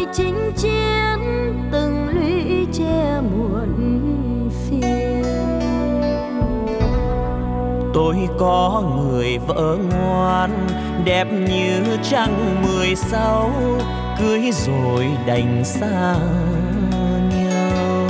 chinh chiến từng lũy che muộn phiền. Tôi có người vợ ngoan, đẹp như trăng 16, cưới rồi đành xa nhau.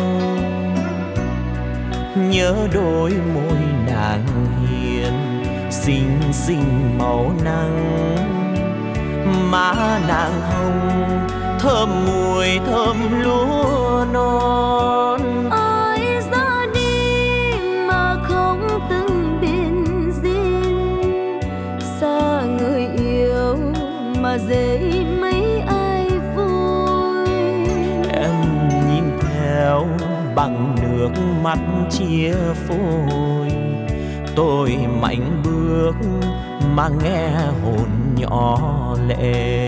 Nhớ đôi môi nàng hiền, xinh xinh màu nắng. Má nàng hồng, thơm mùi thơm lúa non. Ai ra đi mà không từng biên duyên, xa người yêu mà dễ mấy ai vui. Em nhìn theo bằng nước mắt chia phôi, tôi mạnh bước mà nghe hồn nhỏ lệ.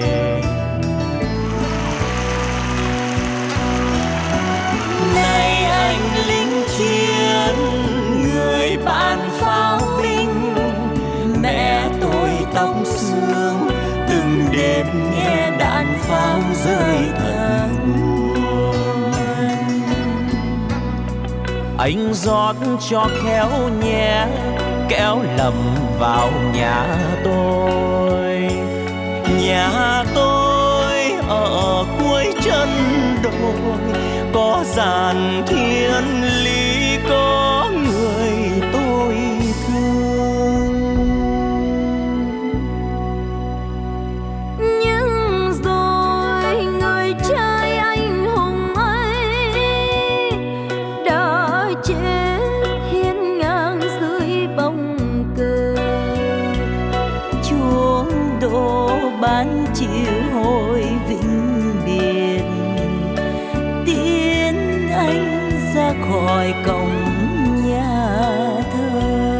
Này anh lính chiến, người bạn pháo binh, mẹ tôi tóc sương, từng đêm nghe đạn pháo rơi thật buồn. Anh rót cho khéo nhé, kéo lầm vào nhà tôi. Nhà tôi ở cuối chân đồi, có dàn thiên lý, có người tôi thương. Nhưng rồi người trai anh hùng ấy đã chết hiên ngang dưới bóng cờ. Chuông đổ ban chiều hồi vĩnh biệt, tiến anh ra khỏi cổng nhà thờ.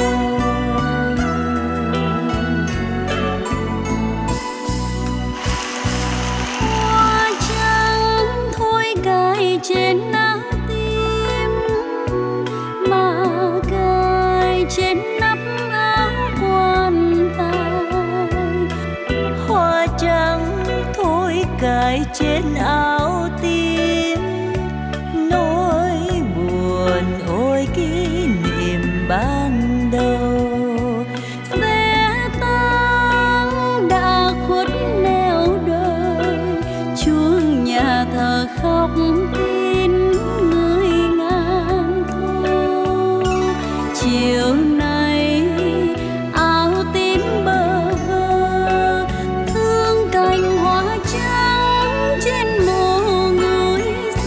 Hoa trắng thôi cài trên áo tim, mà cài trên nắp áo quan tài. Hoa trắng thôi cài trên áo tim, nỗi buồn ôi kỷ niệm ban đầu. Xe tăng đã khuất nẻo đời, chuông nhà thờ khóc tin người ngàn thu. Chiều nay áo tím bơ vơ, thương cành hoa trắng trên mồ người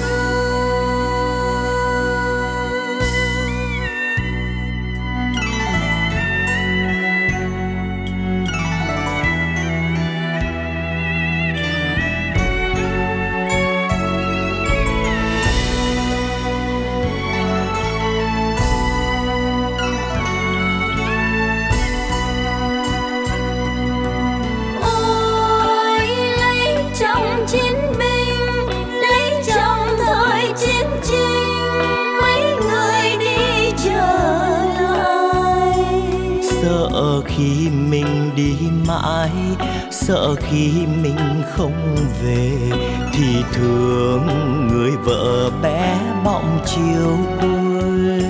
ôi lấy chồng chiến binh, lấy chồng thời chiến tranh, mấy người đi trở lại. Sợ khi mình đi mãi, sợ khi mình không về, thì thương người vợ bé bỏng chiều quê.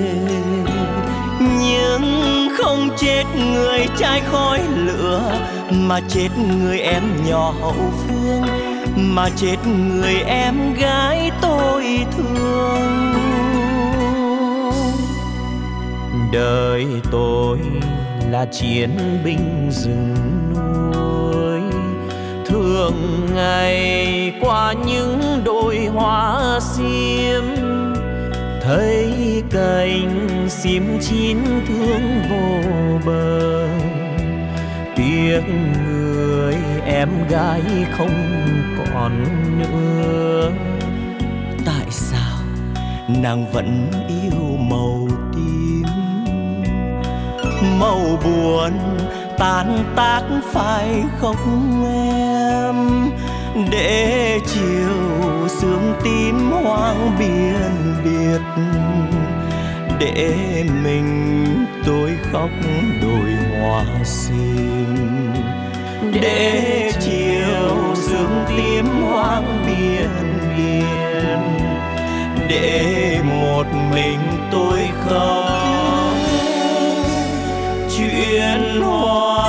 Nhưng không chết người trai khói lửa, mà chết người em nhỏ hậu phương, mà chết người em gái tôi thương. Đời tôi là chiến binh rừng núi, thường ngày qua những đồi hoa xiêm, thấy cành xiêm chín thương vô bờ. Tiếc người em gái không còn nữa, tại sao nàng vẫn yêu màu tím? Màu buồn tan tác phải không em? Để chiều sương tím hoang biên biệt, để mình tôi khóc đồi hoa sim. Để chiều sương tím hoang biên miên miên, để một mình tôi khóc. Chuyện hoa